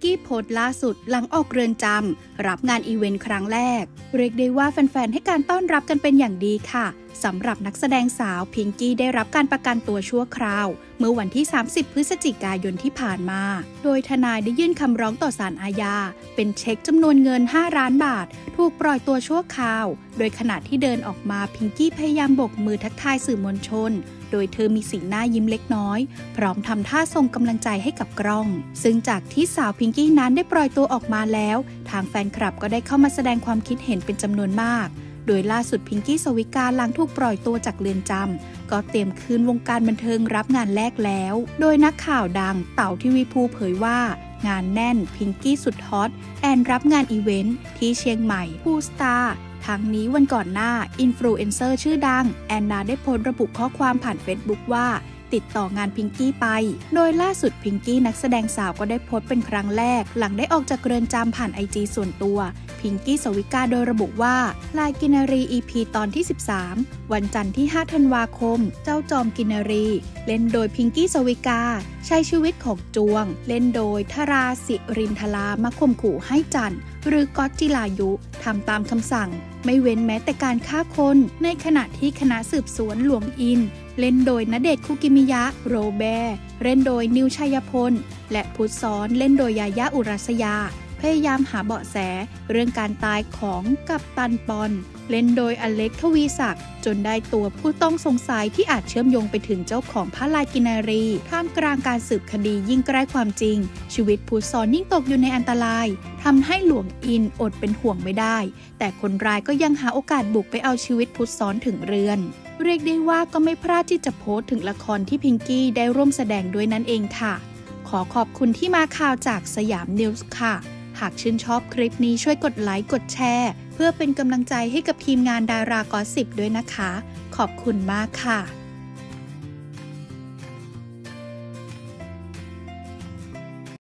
กี้โพสต์ล่าสุดหลังออกเรือนจำรับงานอีเวนต์ครั้งแรกเรียกได้ว่าแฟนๆให้การต้อนรับกันเป็นอย่างดีค่ะสำหรับนักแสดงสาวพิงกี้ได้รับการประกันตัวชั่วคราวเมื่อวันที่30พฤศจิกายนที่ผ่านมาโดยทนายได้ยื่นคำร้องต่อศาลอาญาเป็นเช็คจำนวนเงิน5 ล้านบาทถูกปล่อยตัวชั่วคราวโดยขณะที่เดินออกมาพิงกี้พยายามโบกมือทักทายสื่อมวลชนโดยเธอมีสีหน้ายิ้มเล็กน้อยพร้อมทำท่าส่งกำลังใจให้กับกล้องซึ่งจากที่สาวพิงกี้นั้นได้ปล่อยตัวออกมาแล้วทางแฟนคลับก็ได้เข้ามาแสดงความคิดเห็นเป็นจำนวนมากโดยล่าสุดพิงกี้ สวิกาหลังถูกปล่อยตัวจากเรือนจำก็เตรียมคืนวงการบันเทิงรับงานแรกแล้วโดยนักข่าวดังเต๋าทีวีภูเผยว่างานแน่นพิงกี้สุดฮอตแอนรับงานอีเวนต์ที่เชียงใหม่ภูสตาร์ทั้งนี้วันก่อนหน้าอินฟลูเอนเซอร์ชื่อดังแอนนาได้โพสต์ระบุข้อความผ่านเฟซบุ๊กว่าติดต่องานพิงกี้ไปโดยล่าสุดพิงกี้นักแสดงสาวก็ได้โพสต์เป็นครั้งแรกหลังได้ออกจากเรือนจำผ่าน IG ส่วนตัวพิงกี้ สวิกาโดยระบุว่าลายกินนารี EP ตอนที่13วันจันทร์ที่5 ธันวาคมเจ้าจอมกินนารีเล่นโดยพิงกี้ สวิกาใช้ชีวิตของจวงเล่นโดยธราศิรินทรามาข่มขู่ให้จันหรือก๊อตจิรายุทำตามคำสั่งไม่เว้นแม้แต่การฆ่าคนในขณะที่คณะสืบสวนหลวงอินเล่นโดยณเดชน์ คุกิมิยะโรแบร์เล่นโดยนิวชัยพลและพุทธซ้อนเล่นโดยยายาอุรัสยาพยายามหาเบาะแสเรื่องการตายของกัปตันปอนเล่นโดยอเล็ก ทวีศักดิ์จนได้ตัวผู้ต้องสงสัยที่อาจเชื่อมโยงไปถึงเจ้าของพระลายกินนารีท่ามกลางการสืบคดียิ่งใกล้ความจริงชีวิตพุทธซ้อนยิ่งตกอยู่ในอันตรายทำให้หลวงอินอดเป็นห่วงไม่ได้แต่คนร้ายก็ยังหาโอกาสบุกไปเอาชีวิตพุทธซ้อนถึงเรือนเรียกได้ว่าก็ไม่พลาดที่จะโพสต์ถึงละครที่พิงกี้ได้ร่วมแสดงด้วยนั่นเองค่ะขอขอบคุณที่มาข่าวจากสยามนิวส์ค่ะหากชื่นชอบคลิปนี้ช่วยกดไลค์กดแชร์เพื่อเป็นกำลังใจให้กับทีมงานดารากอสซิปด้วยนะคะขอบคุณมากค่ะ